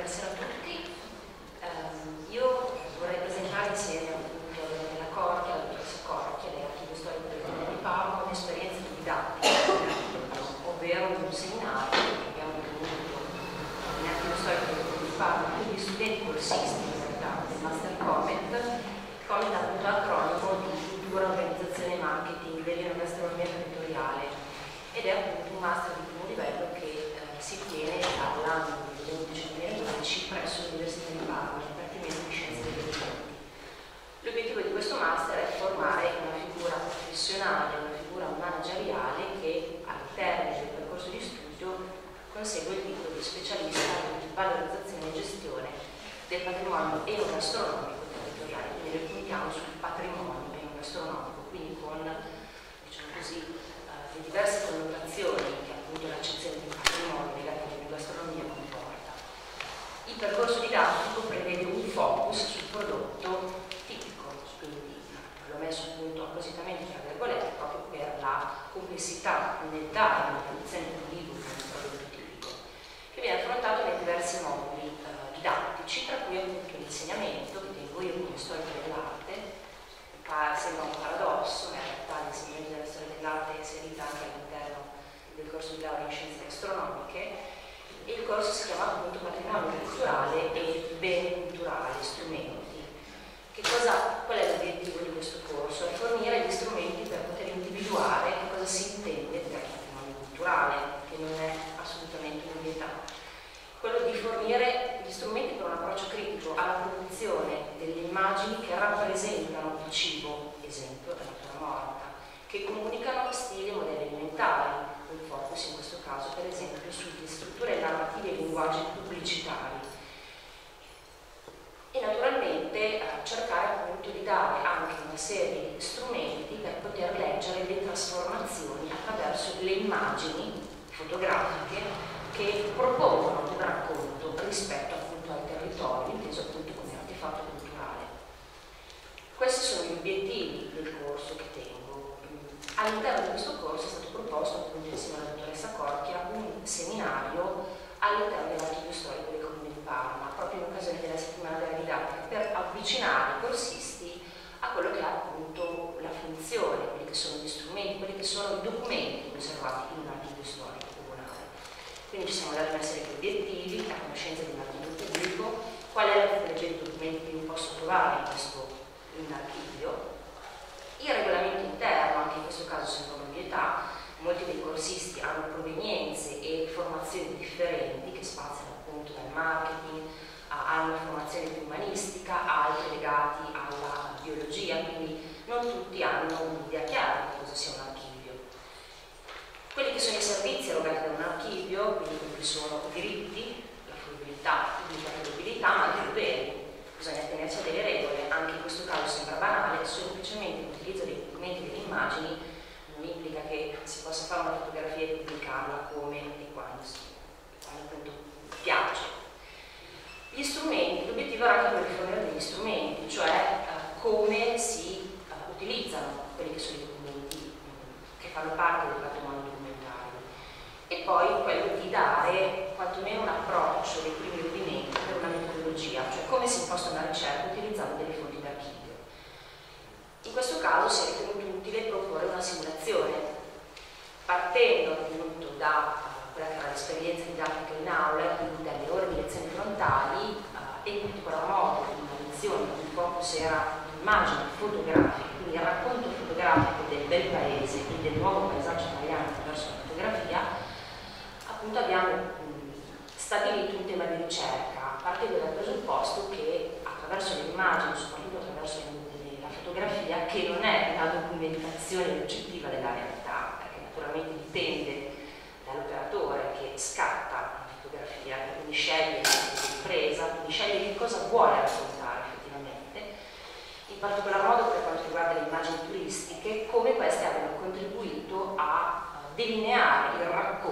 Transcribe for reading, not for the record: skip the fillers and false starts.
Buonasera a tutti. Io vorrei presentare insieme appunto nella Corchia, la dottoressa Corchia, lei è archivio storico del Comune di Parma, un'esperienza di didattica, ovvero un seminario che abbiamo tenuto in archivio storico del Comune di Parma con gli studenti corsisti in realtà del Master Comment è appunto acronimo di cultura, organizzazione e marketing dell'enogastronomia territoriale ed è appunto un master di primo livello che si tiene dall'anno 2011-2012 presso l'Università di Parma, il Dipartimento di Scienze degli Alimenti. L'obiettivo di questo master è formare una figura professionale, una figura manageriale che al termine del percorso di studio consegue il titolo di specialista in valorizzazione e gestione del patrimonio enogastronomico territoriale, quindi noi puntiamo sul patrimonio enogastronomico, quindi con, diciamo così, le diverse connotazioni che appunto l'accezione di patrimonio legata all'enogastronomia comporta. Il percorso didattico prevede un focus sul prodotto tipico, quindi l'ho messo appunto appositamente tra virgolette proprio per la complessità nel dare una produzione univoca del prodotto tipico, che viene affrontato nei diversi moduli didattici, tra cui appunto l'insegnamento, che tengo io come storico dell'arte. Sembra un paradosso, ma in realtà l'insegnamento della storia dell'arte è inserita anche all'interno del corso di laurea in scienze gastronomiche, e il corso si chiama appunto patrimonio culturale e beni culturali, strumenti. Qual è l'obiettivo di questo corso? È fornire gli strumenti per poter individuare che cosa si intende per patrimonio culturale, che non è assolutamente un'ovvietà. Quello di fornire gli strumenti per un approccio critico alla produzione delle immagini che rappresentano il cibo, esempio la natura morta, che comunicano stili e modelli alimentari, un focus in questo caso per esempio sulle strutture narrative e linguaggi pubblicitari. E naturalmente cercare appunto di dare anche una serie di strumenti per poter leggere le trasformazioni attraverso le immagini fotografiche che propongono un racconto rispetto appunto al territorio, inteso appunto come artefatto culturale. Questi sono gli obiettivi del corso che tengo. All'interno di questo corso è stato proposto appunto insieme alla dottoressa Corchia un seminario all'interno dell'archivio storico del Comune di Parma, proprio in occasione della settimana della didattica, per avvicinare i corsisti a quello che è appunto la funzione, quelli che sono gli strumenti, quelli che sono i documenti conservati in un archivio storico comunale. Quindi ci siamo dati una serie di obiettivi, la conoscenza di un archivio pubblico, qual è la tipologia di documenti che io posso trovare in archivio, il regolamento interno, anche in questo caso sembra un'ovvietà. Molti dei corsisti hanno provenienze e formazioni differenti che spaziano appunto dal marketing, hanno formazione più umanistica, altri legati alla biologia, quindi non tutti hanno un'idea chiara di cosa sia un archivio. Quelli che sono i servizi erogati da un archivio, quindi quelli che sono i diritti, la fruibilità, pubblica fruibilità, ma anche i doveri. Bisogna tenersi a delle regole, anche in questo caso sembra banale, semplicemente l'utilizzo dei documenti e delle immagini non implica che si possa fare una fotografia e pubblicarla come e quando appunto piace. Gli strumenti, l'obiettivo era anche quello di fornire degli strumenti, cioè come si utilizzano quelli che sono i documenti che fanno parte del patrimonio documentario, e poi quello di dare quantomeno un approccio dei primi rudimenti per una metodologia, cioè come si imposta una ricerca utilizzando delle fonti d'archivio. In questo caso si è ritenuto utile proporre una simulazione, partendo appunto da quella che era l'esperienza didattica in aula, quindi dalle ore di lezioni frontali, e in particolar modo in una lezione in cui il focus era l'immagine fotografica, quindi il racconto fotografico del bel paese e del nuovo paesaggio italiano attraverso la fotografia. Appunto abbiamo stabilito un tema di ricerca partendo dal presupposto che attraverso le immagini, soprattutto attraverso la fotografia, che non è la documentazione oggettiva della realtà, perché naturalmente dipende dall'operatore che scatta la fotografia, quindi sceglie l'impresa, quindi sceglie che cosa vuole raccontare effettivamente, in particolar modo per quanto riguarda le immagini turistiche, come queste abbiano contribuito a delineare il racconto